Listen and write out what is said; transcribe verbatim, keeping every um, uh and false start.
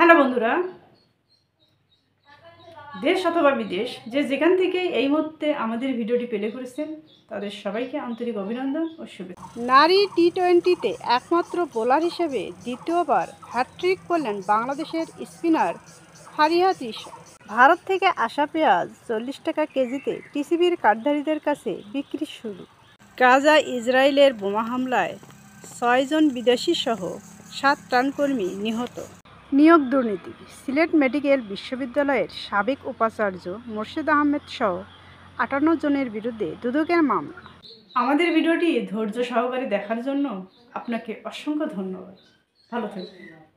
বাংলা বন্ধুরা, দেশ অথবা বিদেশ যে যেখান থেকে এই মুহূর্তে আমাদের ভিডিওটি প্লে করেছেন তাদের সবাইকে আন্তরিক অভিনন্দন ও শুভেচ্ছা। নারী টি টোয়েন্টিতে একমাত্র বোলার হিসেবে দ্বিতীয়বার হ্যাট্রিক করলেন বাংলাদেশের স্পিনার ফারিহা তৃষা। ভারত থেকে আসা পেঁয়াজ চল্লিশ টাকা কেজিতে টিসিবির কার্ডধারীদের কাছে বিক্রি শুরু। গাজা ইসরায়েলের বোমা হামলায় ছয়জন বিদেশি সহ সাত ত্রাণকর্মী নিহত। নিয়োগ দুর্নীতি, সিলেট মেডিকেল বিশ্ববিদ্যালয়ের সাবেক উপাচার্য মোর্শেদ আহমেদ সহ আটান্ন জনের বিরুদ্ধে দুদকের মামলা। আমাদের ভিডিওটি ধৈর্য সহকারে দেখার জন্য আপনাকে অসংখ্য ধন্যবাদ। ভালো থাকবেন।